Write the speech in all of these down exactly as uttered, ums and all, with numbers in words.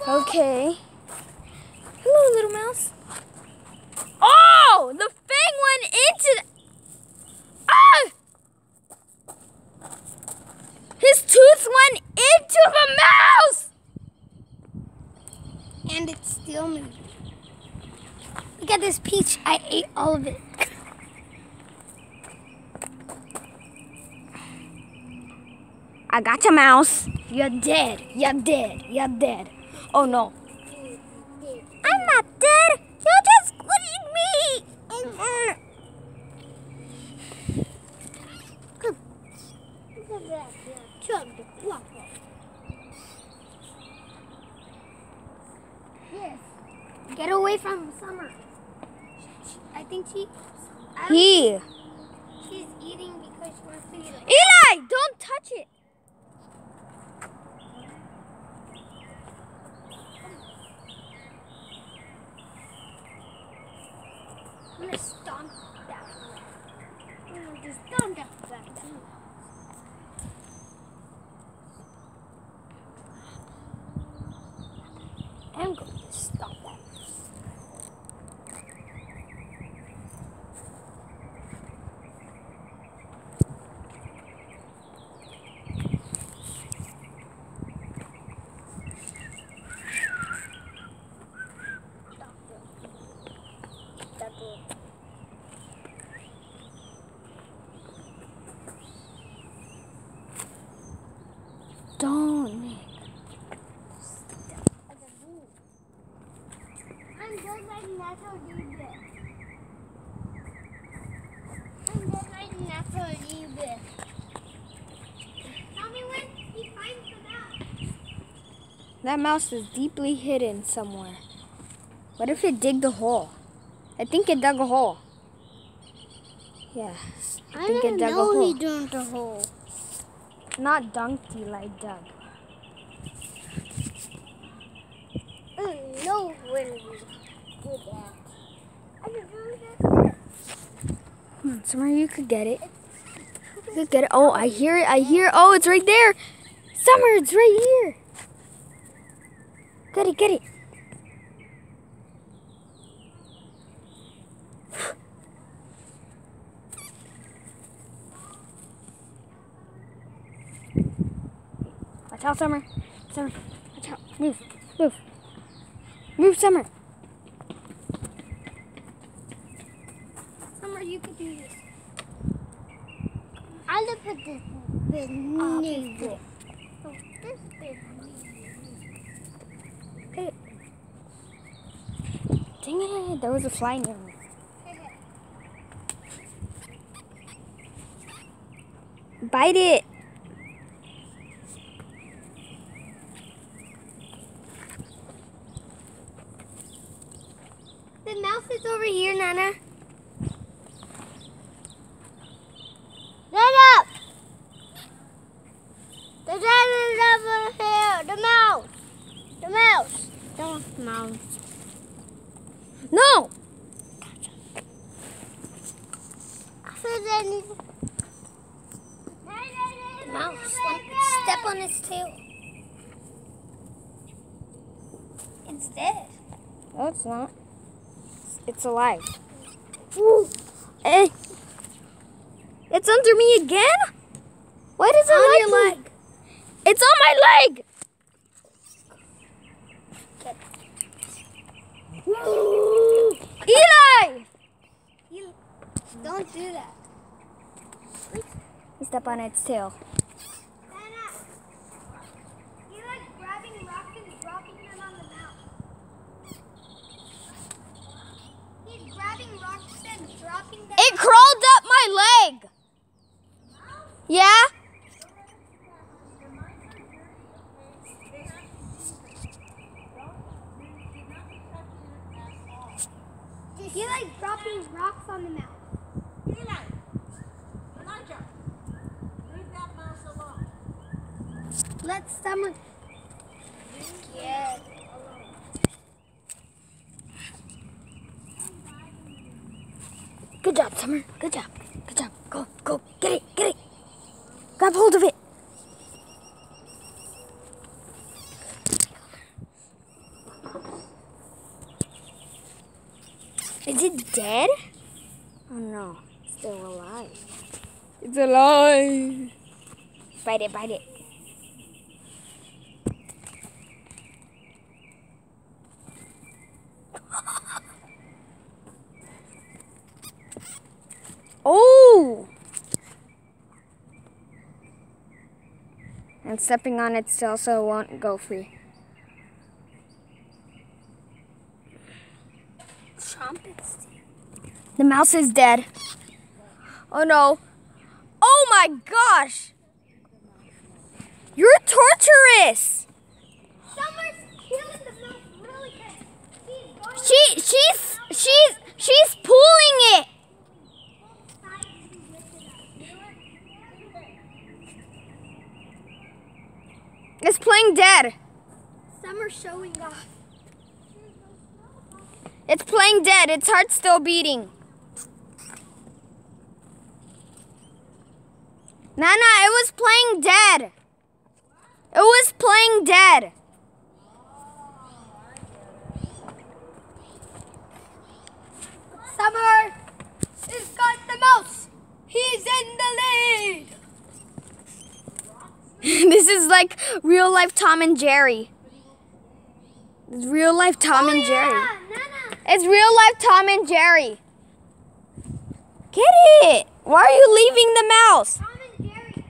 Okay. Hello, little mouse. Oh, the fang went into the... Ah! His tooth went into the mouse! And it's still moving. Look at this peach. I ate all of it. I got your mouse. You're dead. You're dead. You're dead. Oh no. I'm not dead. You're just squishing me. Yes. Get away from Summer. I think she. I He. She's eating because she wants to eat it. Eli, don't touch it. I'm gonna stomp that. I'm gonna just stomp that back. I'm going to stop that. Don't. I'm just like natural leader. I'm just like natural leader. Tell me when he finds the mouse. That mouse is deeply hidden somewhere. What if it digged a hole? I think it dug a hole. Yeah, I, I think don't it dug know a hole. he dug a hole. Not dunked, Eli dug. I don't know when he did that. I don't know that. Come on, Summer, you could get it. You could get it. Oh, I hear it. I hear it. Oh, it's right there. Summer, it's right here. Get it, get it. Watch out, Summer. Summer, watch out. Move, move. Move, Summer. Summer, you could do this. I'll look at this bit new. Oh, this bit Get it. Dang it, there was a fly near me. Bite it. The mouse is over here, Nana. Get up! The dad is over here. The mouse. The mouse. The mouse. No! The mouse. Step on its tail. It's dead. No, it's not. It's alive. Ooh. Hey. It's under me again? Why does it On like your me? leg. It's on my leg! Eli! You don't do that. You step on its tail. Nana, you like grabbing rocks and dropping them on the mouse. He's grabbing rocks and dropping them. It crawled up my leg! Yeah? You like dropping rocks on the mouse. Eli, Elijah, leave that mouse alone. Let someone get alone. Good job, Summer. Good job. Good job. Go, go. Get it, get it. Grab hold of it. Is it dead? Oh no, it's still alive. It's alive. Bite it, bite it. Oh! And stepping on it still so it won't go free. Trumpets. The mouse is dead. Oh no. Oh my gosh! You're torturous! Someone's killing the mouse really good. He's going She, she's, she's, she's pulling it! It's playing dead. Some are showing off. It's playing dead. Its heart's still beating. Nana, it was playing dead. It was playing dead. Summer has got the mouse. He's in the lead. This is like real life Tom and Jerry. It's real life Tom oh, and yeah, Jerry. Nana. It's real life Tom and Jerry. Get it! Why are you leaving the mouse? Tom and Jerry.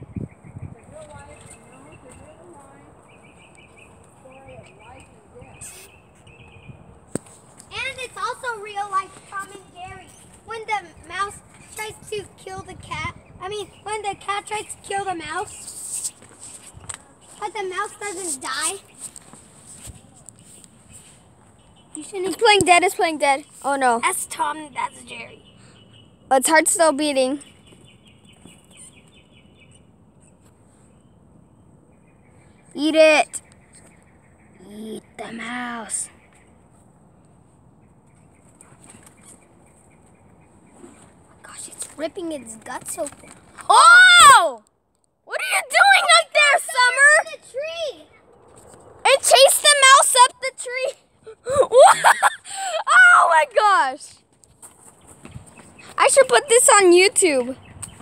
And it's also real life Tom and Jerry. When the mouse tries to kill the cat, I mean, when the cat tries to kill the mouse, but the mouse doesn't die. You shouldn't. It's playing dead. It's playing dead. Oh no. That's Tom. That's Jerry. Its heart's still beating. Eat it. Eat the mouse. Gosh, it's ripping its guts open. Oh! What are you doing up there, Summer? The tree. It chased the mouse up the tree. What? Oh my gosh. I should put this on YouTube.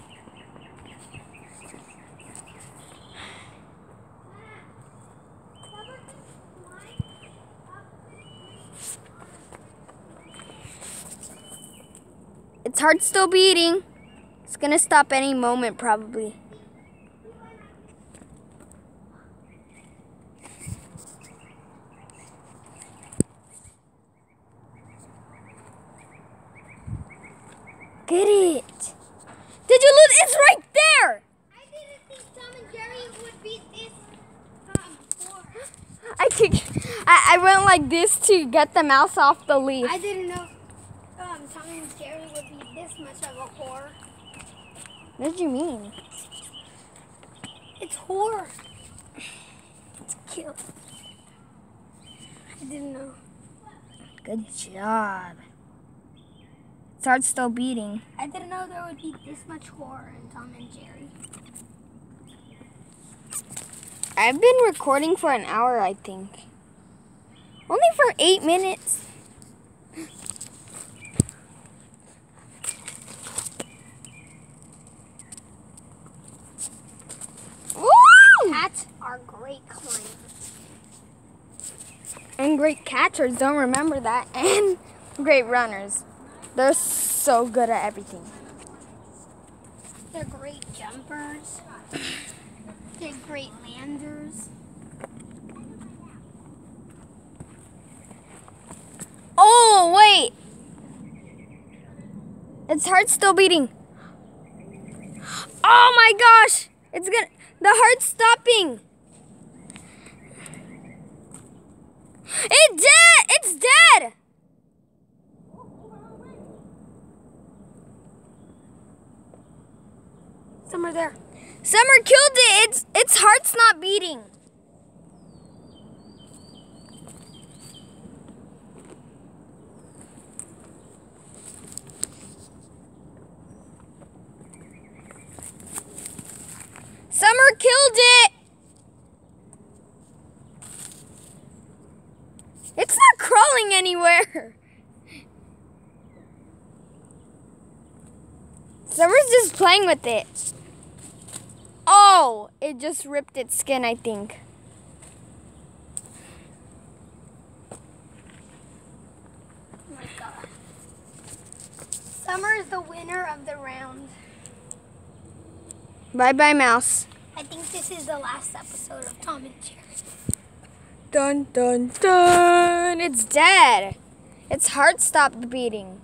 Its heart's still beating. It's gonna stop any moment probably. Get it. Did you lose? It's right there. I didn't think Tom and Jerry would beat this um, before. I kick, I, I went like this to get the mouse off the leaf. I didn't know um, Tom and Jerry would be this much of a horror. What did you mean? It's horror. It's kill. I didn't know. Good job. Its heart's still beating. I didn't know there would be this much horror in Tom and Jerry. I've been recording for an hour, I think. Only for eight minutes. Woo! Cats are great climbers. And great catchers, don't remember that. And great runners. They're so good at everything. They're great jumpers. They're great landers. Oh, wait. Its heart's still beating. Oh my gosh. It's gonna, the heart's stopping. It's dead. It's dead. Some are there. Summer killed it. Its its heart's not beating. Summer killed it. It's not crawling anywhere. Summer's just playing with it. Oh, it just ripped its skin, I think. Oh my god. Summer is the winner of the round. Bye-bye, Mouse. I think this is the last episode of Tom and Jerry. Dun, dun, dun. It's dead. Its heart stopped beating.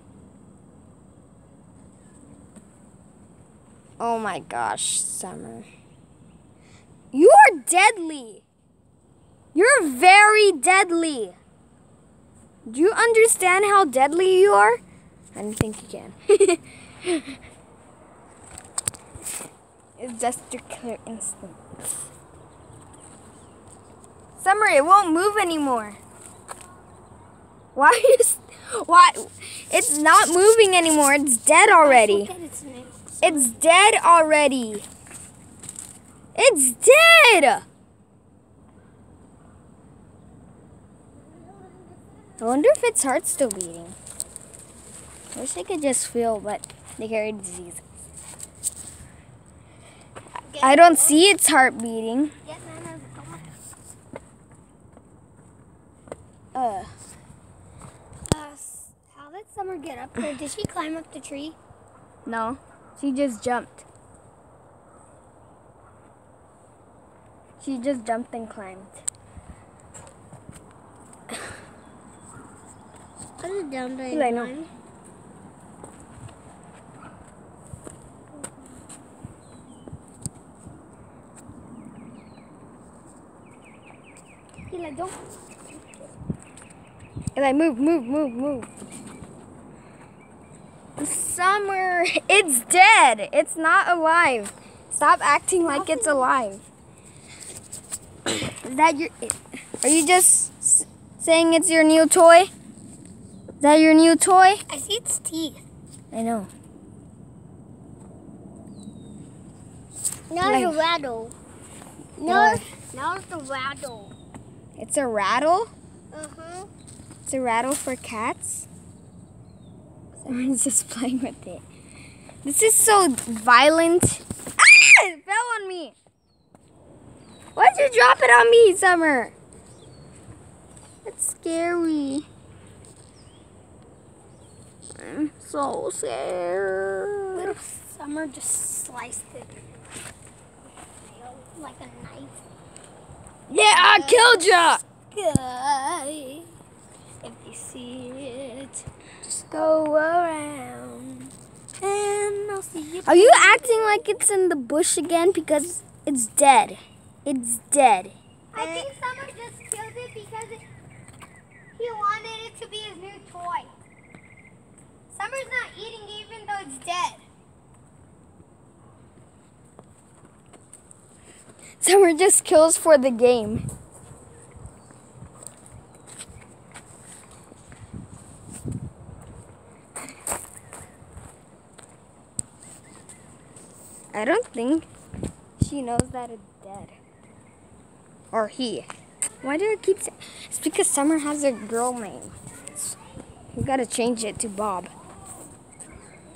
Oh my gosh, Summer. You are deadly. You're very deadly. Do you understand how deadly you are? I don't think you can. It's just your clear instinct. Summer, it won't move anymore. Why is why it's not moving anymore? It's dead already. Look at its nails. It's dead already. It's dead. I wonder if its heart's still beating. I wish I could just feel, but they carry disease. I don't see its heart beating. Get Nana's dog. Uh, Uh, s- how did Summer get up there? Did she climb up the tree? no, she just jumped. She just jumped and climbed. Put it down there. I know. Eli, don't. Eli, move, move, move, move. Summer, it's dead. It's not alive. Stop acting like it's alive. Is that your? Are you just s- saying it's your new toy? Is that your new toy? I see its teeth. I know. Now Like- it's a rattle. No. Now, now it's a rattle. It's a rattle. Uh-huh. It's a rattle for cats. Someone's just playing with it. This is so violent. Ah! It fell on me. Why'd you drop it on me, Summer? That's scary. I'm so scared. Little Summer just sliced it. Like a knife. Yeah, I killed ya. Guy, if you see it, just go around and I'll see you. Are you acting like it's in the bush again? Because it's dead. It's dead. I think Summer just killed it because it, he wanted it to be his new toy. Summer's not eating even though it's dead. Summer just kills for the game. I don't think she knows that it's dead. Or he. Why do I keep saying? It's because Summer has a girl name. We gotta change it to Bob.